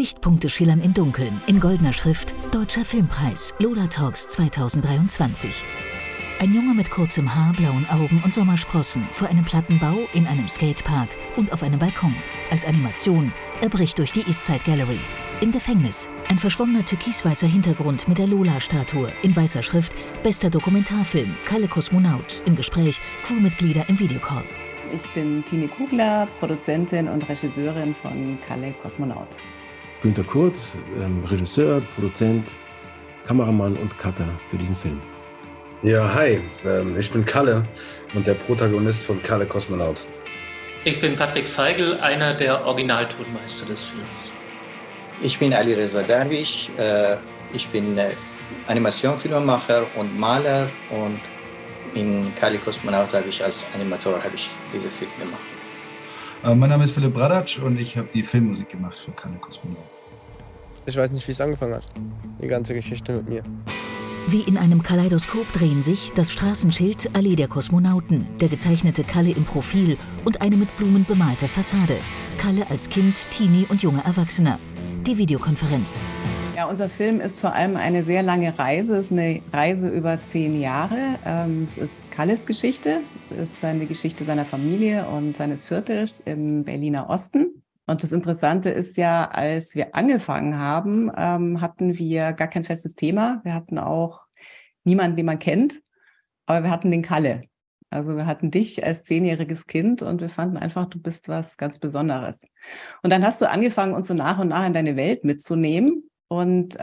Lichtpunkte schillern im Dunkeln, in goldener Schrift, Deutscher Filmpreis, Lola Talks 2023. Ein Junge mit kurzem Haar, blauen Augen und Sommersprossen vor einem Plattenbau, in einem Skatepark und auf einem Balkon. Als Animation, er bricht durch die Eastside Gallery. Im Gefängnis, ein verschwommener türkisweißer Hintergrund mit der Lola-Statue, in weißer Schrift, bester Dokumentarfilm, Kalle Kosmonaut, im Gespräch, Crewmitglieder im Videocall. Ich bin Tine Kugler, Produzentin und Regisseurin von Kalle Kosmonaut. Günter Kurz, Regisseur, Produzent, Kameramann und Cutter für diesen Film. Ja, hi, ich bin Kalle und der Protagonist von Kalle Kosmonaut. Ich bin Patrick Feigl, einer der Originaltonmeister des Films. Ich bin Ali Reza Derwisch, ich bin Animationsfilmemacher und Maler und in Kalle Kosmonaut habe ich als Animator diese Film gemacht. Mein Name ist Philipp Bradatsch und ich habe die Filmmusik gemacht für Kalle Kosmonaut. Ich weiß nicht, wie es angefangen hat, die ganze Geschichte mit mir. Wie in einem Kaleidoskop drehen sich das Straßenschild Allee der Kosmonauten, der gezeichnete Kalle im Profil und eine mit Blumen bemalte Fassade. Kalle als Kind, Teenie und junger Erwachsener. Die Videokonferenz. Ja, unser Film ist vor allem eine sehr lange Reise. Es ist eine Reise über 10 Jahre. Es ist Kalles Geschichte. Es ist seine Geschichte seiner Familie und seines Viertels im Berliner Osten. Und das Interessante ist ja, als wir angefangen haben, hatten wir gar kein festes Thema. Wir hatten auch niemanden, den man kennt, aber wir hatten den Kalle. Also wir hatten dich als 10-jähriges Kind und wir fanden einfach, du bist was ganz Besonderes. Und dann hast du angefangen, uns so nach und nach in deine Welt mitzunehmen. Und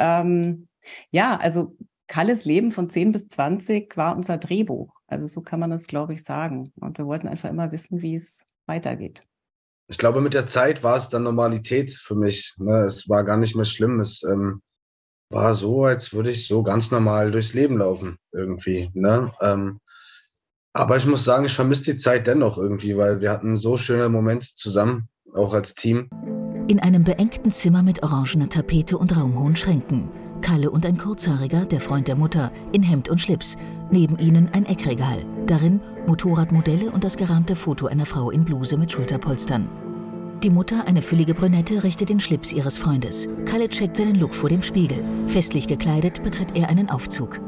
also Kalles Leben von 10 bis 20 war unser Drehbuch. Also so kann man das, glaube ich, sagen. Und wir wollten einfach immer wissen, wie es weitergeht. Ich glaube, mit der Zeit war es dann Normalität für mich. Ne? Es war gar nicht mehr schlimm. Es war so, als würde ich so ganz normal durchs Leben laufen irgendwie. Ne? Aber ich muss sagen, ich vermisse die Zeit dennoch irgendwie, weil wir hatten so schöne Momente zusammen, auch als Team. In einem beengten Zimmer mit orangener Tapete und raumhohen Schränken. Kalle und ein Kurzhaariger, der Freund der Mutter, in Hemd und Schlips. Neben ihnen ein Eckregal. Darin Motorradmodelle und das gerahmte Foto einer Frau in Bluse mit Schulterpolstern. Die Mutter, eine füllige Brünette, richtet den Schlips ihres Freundes. Kalle checkt seinen Look vor dem Spiegel. Festlich gekleidet betritt er einen Aufzug.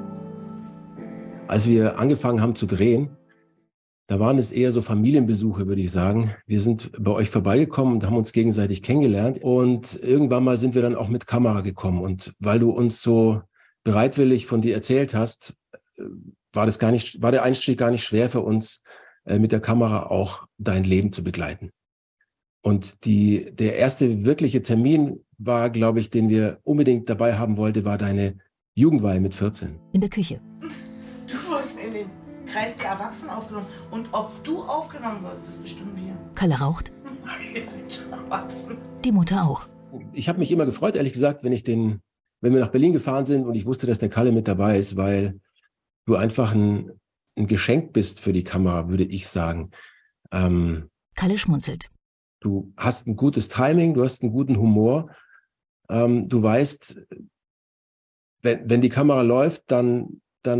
Als wir angefangen haben zu drehen, da waren es eher so Familienbesuche, würde ich sagen. Wir sind bei euch vorbeigekommen und haben uns gegenseitig kennengelernt. Und irgendwann mal sind wir dann auch mit Kamera gekommen. Und weil du uns so bereitwillig von dir erzählt hast, war der Einstieg gar nicht schwer für uns, mit der Kamera auch dein Leben zu begleiten. Und der erste wirkliche Termin war, glaube ich, den wir unbedingt dabei haben wollten, war deine Jugendweihe mit 14. In der Küche. Du wirst in den Kreis der Erwachsenen aufgenommen. Und ob du aufgenommen wirst, das bestimmen wir. Kalle raucht. Wir sind schon erwachsen. Die Mutter auch. Ich habe mich immer gefreut, ehrlich gesagt, wenn wir nach Berlin gefahren sind und ich wusste, dass der Kalle mit dabei ist, weil du einfach ein Geschenk bist für die Kamera, würde ich sagen. Kalle schmunzelt. Du hast ein gutes Timing, du hast einen guten Humor. Du weißt, wenn die Kamera läuft, dann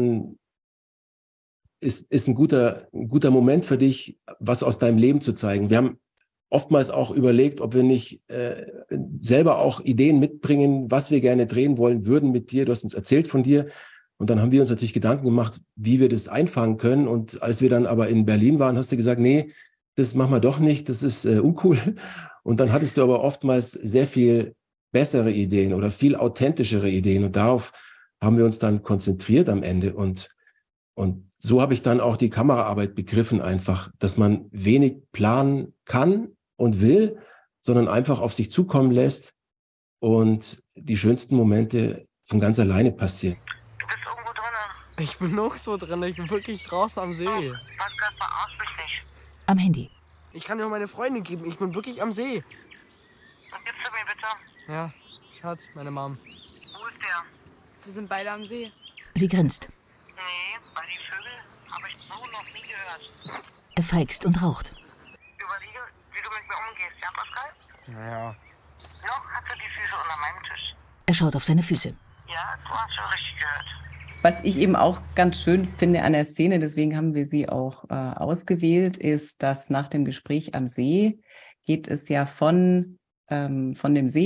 ist ein guter Moment für dich, was aus deinem Leben zu zeigen. Wir haben oftmals auch überlegt, ob wir nicht selber auch Ideen mitbringen, was wir gerne drehen wollen würden mit dir. Du hast uns erzählt von dir. Und dann haben wir uns natürlich Gedanken gemacht, wie wir das einfangen können. Und als wir dann aber in Berlin waren, hast du gesagt, nee, das machen wir doch nicht, das ist uncool. Und dann hattest du aber oftmals sehr viel bessere Ideen oder viel authentischere Ideen. Und darauf haben wir uns dann konzentriert am Ende. Und so habe ich dann auch die Kameraarbeit begriffen einfach, dass man wenig planen kann und will, sondern einfach auf sich zukommen lässt und die schönsten Momente von ganz alleine passieren. Du bist irgendwo drin. Ich bin noch so drin, ich bin wirklich draußen am See. Pascal, verarsch mich nicht. Am Handy. Ich kann dir auch meine Freundin geben, ich bin wirklich am See. Was gibst du mir bitte? Ja, Schatz, meine Mom. Wo ist der? Wir sind beide am See. Sie grinst. Nee, weil die Vögel habe ich so noch nie gehört. Er feixt und raucht. Überlege, wie du mit mir umgehst, ja, Pascal? Naja. Noch hast du die Füße unter meinem Tisch. Er schaut auf seine Füße. Ja, du hast schon richtig gehört. Was ich eben auch ganz schön finde an der Szene, deswegen haben wir sie auch ausgewählt, ist, dass nach dem Gespräch am See geht es ja von dem See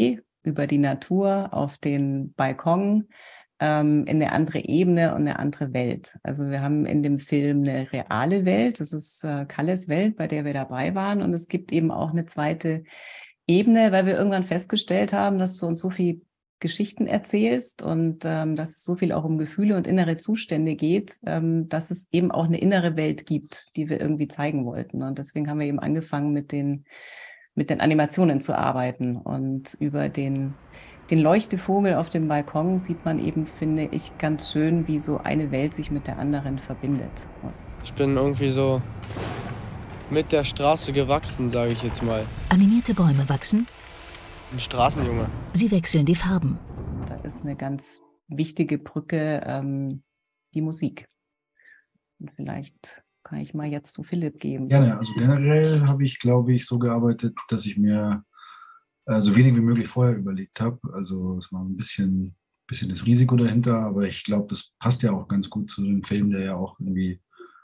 über die Natur auf den Balkon in eine andere Ebene und eine andere Welt. Also wir haben in dem Film eine reale Welt, das ist Kalles Welt, bei der wir dabei waren, und es gibt eben auch eine zweite Ebene, weil wir irgendwann festgestellt haben, dass du uns so viel Geschichten erzählst und dass es so viel auch um Gefühle und innere Zustände geht, dass es eben auch eine innere Welt gibt, die wir irgendwie zeigen wollten. Und deswegen haben wir eben angefangen, mit den Animationen zu arbeiten. Und über den Leuchtevogel auf dem Balkon sieht man eben, finde ich, ganz schön, wie so eine Welt sich mit der anderen verbindet. Ich bin irgendwie so mit der Straße gewachsen, sage ich jetzt mal. Animierte Bäume wachsen. Ein Straßenjunge. Sie wechseln die Farben. Da ist eine ganz wichtige Brücke, die Musik. Und vielleicht kann ich mal jetzt zu Philipp geben. Gerne. Also generell habe ich, glaube ich, so gearbeitet, dass ich mir so wenig wie möglich vorher überlegt habe. Also es war ein bisschen das Risiko dahinter, aber ich glaube, das passt ja auch ganz gut zu dem Film, der ja auch irgendwie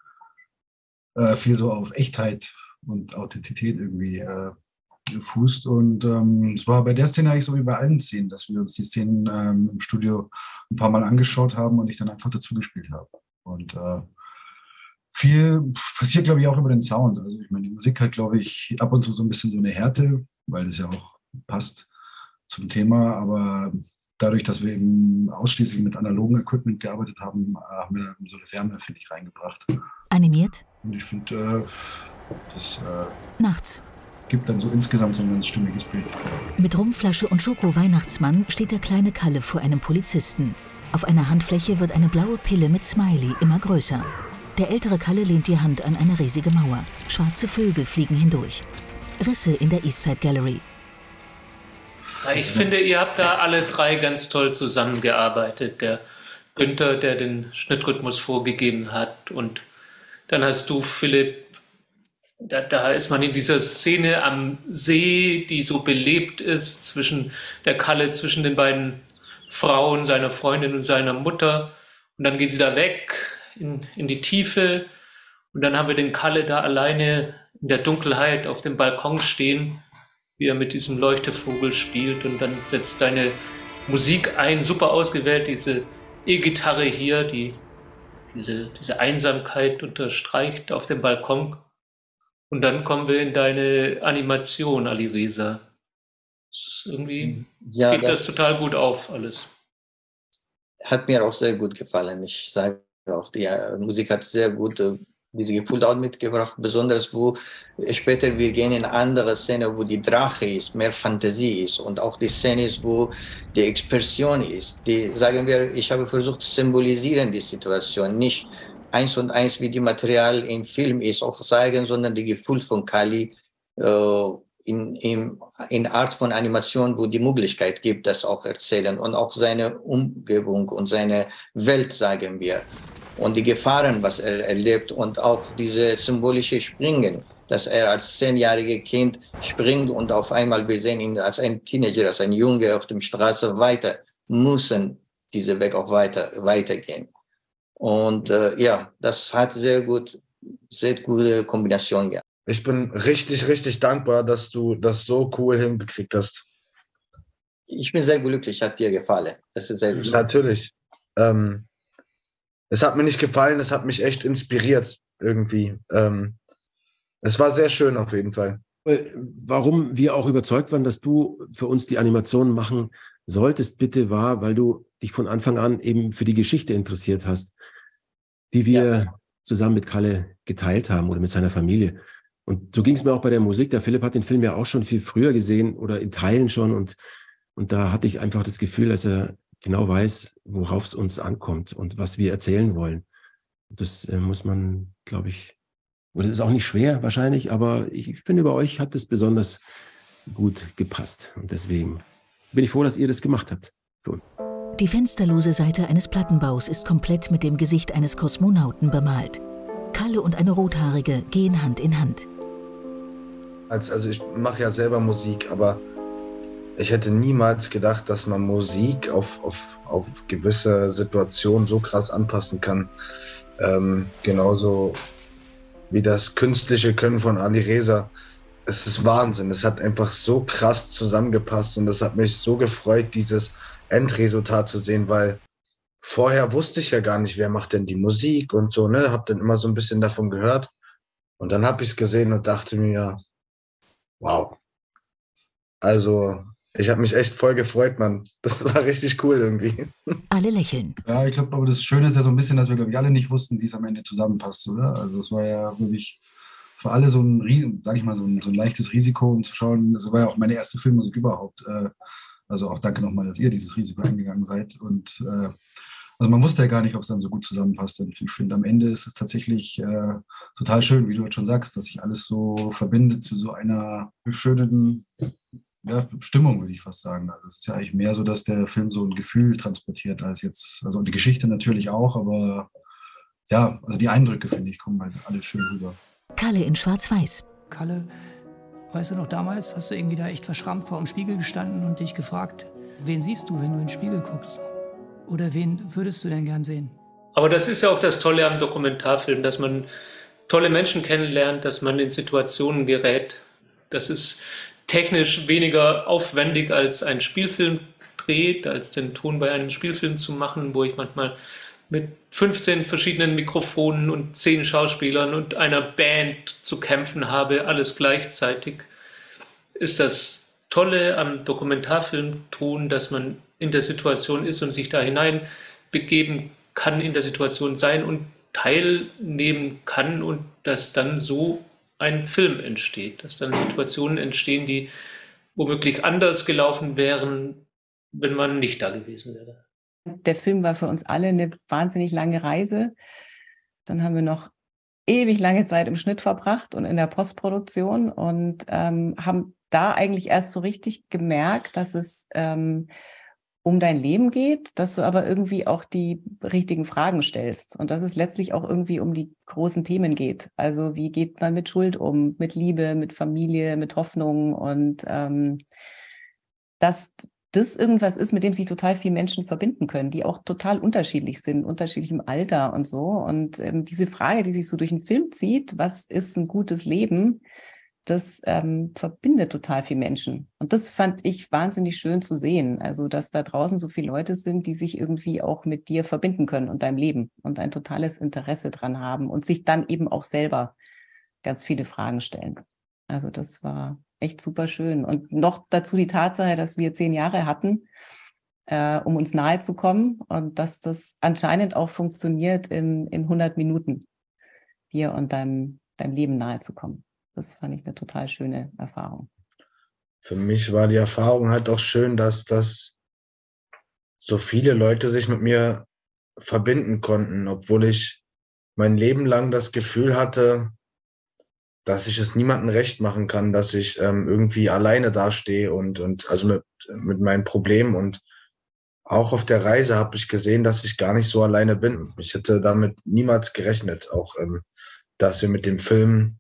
viel so auf Echtheit und Authentizität irgendwie fußt. Und es war bei der Szene eigentlich so wie bei allen Szenen, dass wir uns die Szenen im Studio ein paar Mal angeschaut haben und ich dann einfach dazu gespielt habe. Und viel passiert, glaube ich, auch über den Sound. Also ich meine, die Musik hat, glaube ich, ab und zu so ein bisschen so eine Härte, weil das ja auch passt zum Thema. Aber dadurch, dass wir eben ausschließlich mit analogen Equipment gearbeitet haben, haben wir so eine Wärme, finde ich, reingebracht. Animiert? Und ich finde, das nachts gibt dann so insgesamt so ein ganz stimmiges Bild. Mit Rumflasche und Schoko-Weihnachtsmann steht der kleine Kalle vor einem Polizisten. Auf einer Handfläche wird eine blaue Pille mit Smiley immer größer. Der ältere Kalle lehnt die Hand an eine riesige Mauer. Schwarze Vögel fliegen hindurch. Risse in der Eastside Gallery. Ja, ich finde, ihr habt da alle drei ganz toll zusammengearbeitet. Der Günther, der den Schnittrhythmus vorgegeben hat, und dann hast du, Philipp, da ist man in dieser Szene am See, die so belebt ist, zwischen der Kalle, zwischen den beiden Frauen, seiner Freundin und seiner Mutter. Und dann geht sie da weg in die Tiefe. Und dann haben wir den Kalle da alleine in der Dunkelheit auf dem Balkon stehen, wie er mit diesem Leuchtevogel spielt. Und dann setzt deine Musik ein, super ausgewählt, diese E-Gitarre hier, die diese Einsamkeit unterstreicht auf dem Balkon. Und dann kommen wir in deine Animation, Alireza. Irgendwie geht das total gut auf, alles. Hat mir auch sehr gut gefallen. Ich sage auch, die Musik hat sehr gut diese Gefühle auch mitgebracht, besonders wo später wir gehen in eine andere Szene, wo die Drache ist, mehr Fantasie ist, und auch die Szene ist, wo die Expression ist. Die, sagen wir, ich habe versucht zu symbolisieren die Situation, nicht 1:1 wie die Material im Film ist, auch zeigen, sondern die Gefühl von Kali in Art von Animation, wo die Möglichkeit gibt, das auch erzählen, und auch seine Umgebung und seine Welt, sagen wir, und die Gefahren, was er erlebt, und auch diese symbolische Springen, dass er als 10-jähriges Kind springt und auf einmal wir sehen ihn als ein Teenager, als ein Junge auf der Straße weiter, müssen diese Weg auch weitergehen. Und ja, das hat sehr gute Kombination gehabt. Ich bin richtig, richtig dankbar, dass du das so cool hingekriegt hast. Ich bin sehr glücklich, hat dir gefallen. Das ist sehr wichtig. Natürlich. Es hat mir nicht gefallen, es hat mich echt inspiriert irgendwie. Es war sehr schön auf jeden Fall. Warum wir auch überzeugt waren, dass du für uns die Animationen machen solltest, bitte, war, weil du dich von Anfang an eben für die Geschichte interessiert hast, die wir zusammen mit Kalle geteilt haben oder mit seiner Familie. Und so ging es mir auch bei der Musik. Der Philipp hat den Film ja auch schon viel früher gesehen oder in Teilen schon. Und da hatte ich einfach das Gefühl, dass er genau weiß, worauf es uns ankommt und was wir erzählen wollen. Das muss man, glaube ich, oder das ist auch nicht schwer wahrscheinlich, aber ich finde, bei euch hat das besonders gut gepasst. Und deswegen bin ich froh, dass ihr das gemacht habt für uns. Die fensterlose Seite eines Plattenbaus ist komplett mit dem Gesicht eines Kosmonauten bemalt. Kalle und eine Rothaarige gehen Hand in Hand. Also ich mache ja selber Musik, aber ich hätte niemals gedacht, dass man Musik auf gewisse Situationen so krass anpassen kann. Genauso wie das künstliche Können von Alireza. es ist Wahnsinn. Es hat einfach so krass zusammengepasst und es hat mich so gefreut, dieses Endresultat zu sehen, weil vorher wusste ich ja gar nicht, wer macht denn die Musik und so, ne? Hab dann immer so ein bisschen davon gehört und dann habe ich es gesehen und dachte mir, wow. Also, ich habe mich echt voll gefreut, Mann. Das war richtig cool irgendwie. Alle lächeln. Ja, ich glaube, aber das Schöne ist ja so ein bisschen, dass wir, glaube ich, alle nicht wussten, wie es am Ende zusammenpasst, oder? Also es war ja wirklich für alle so ein, sag ich mal, so ein leichtes Risiko, um zu schauen. Das war ja auch meine erste Filmmusik überhaupt. Also auch danke nochmal, dass ihr dieses Risiko eingegangen seid. Und also man wusste ja gar nicht, ob es dann so gut zusammenpasst. Und ich finde, am Ende ist es tatsächlich total schön, wie du jetzt schon sagst, dass sich alles so verbindet zu so einer schönen Stimmung, würde ich fast sagen. Also es ist ja eigentlich mehr so, dass der Film so ein Gefühl transportiert, als jetzt, also die Geschichte natürlich auch, aber ja, also die Eindrücke, finde ich, kommen halt alle schön rüber. Kalle in Schwarz-Weiß. Kalle, weißt du noch, damals hast du irgendwie da echt verschrammt vor dem Spiegel gestanden und dich gefragt, wen siehst du, wenn du in den Spiegel guckst? Oder wen würdest du denn gern sehen? Aber das ist ja auch das Tolle am Dokumentarfilm, dass man tolle Menschen kennenlernt, dass man in Situationen gerät. Das ist technisch weniger aufwendig als ein Spielfilm dreht, als den Ton bei einem Spielfilm zu machen, wo ich manchmal mit 15 verschiedenen Mikrofonen und 10 Schauspielern und einer Band zu kämpfen habe, alles gleichzeitig. Ist das Tolle am Dokumentarfilmton, dass man in der Situation ist und sich da hineinbegeben kann, in der Situation sein und teilnehmen kann und dass dann so ein Film entsteht, dass dann Situationen entstehen, die womöglich anders gelaufen wären, wenn man nicht da gewesen wäre. Der Film war für uns alle eine wahnsinnig lange Reise. Dann haben wir noch ewig lange Zeit im Schnitt verbracht und in der Postproduktion und haben da eigentlich erst so richtig gemerkt, dass es um dein Leben geht, dass du aber irgendwie auch die richtigen Fragen stellst und dass es letztlich auch irgendwie um die großen Themen geht. Also wie geht man mit Schuld um, mit Liebe, mit Familie, mit Hoffnung und dass das irgendwas ist, mit dem sich total viele Menschen verbinden können, die auch total unterschiedlich sind, unterschiedlich im Alter und so. Und diese Frage, die sich so durch den Film zieht, was ist ein gutes Leben, das verbindet total viele Menschen. Und das fand ich wahnsinnig schön zu sehen. Also, dass da draußen so viele Leute sind, die sich irgendwie auch mit dir verbinden können und deinem Leben und ein totales Interesse dran haben und sich dann eben auch selber ganz viele Fragen stellen. Also das war echt super schön. Und noch dazu die Tatsache, dass wir 10 Jahre hatten, um uns nahe zu kommen und dass das anscheinend auch funktioniert, in 100 Minuten dir und deinem Leben nahe zu kommen. Das fand ich eine total schöne Erfahrung. Für mich war die Erfahrung halt auch schön, dass so viele Leute sich mit mir verbinden konnten, obwohl ich mein Leben lang das Gefühl hatte, dass ich es niemandem recht machen kann, dass ich irgendwie alleine dastehe und also mit meinen Problemen. Und auch auf der Reise habe ich gesehen, dass ich gar nicht so alleine bin. Ich hätte damit niemals gerechnet, auch dass wir mit dem Film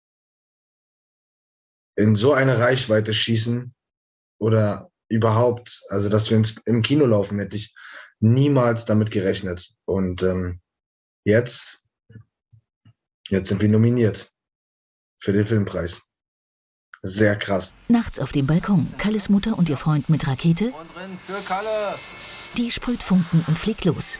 in so eine Reichweite schießen oder überhaupt, also dass wir im Kino laufen, hätte ich niemals damit gerechnet. Und jetzt sind wir nominiert für den Filmpreis. Sehr krass. Nachts auf dem Balkon, Kalles Mutter und ihr Freund mit Rakete. Und drin für Kalle. Die sprüht Funken und fliegt los.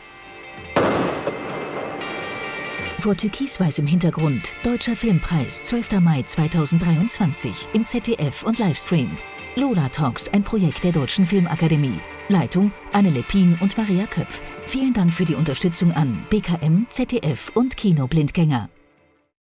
Vor türkisweißem Hintergrund, Deutscher Filmpreis, 12. Mai 2023, im ZDF und Livestream. Lola Talks, ein Projekt der Deutschen Filmakademie. Leitung Anne Lepin und Maria Köpf. Vielen Dank für die Unterstützung an BKM, ZDF und Kino Blindgänger.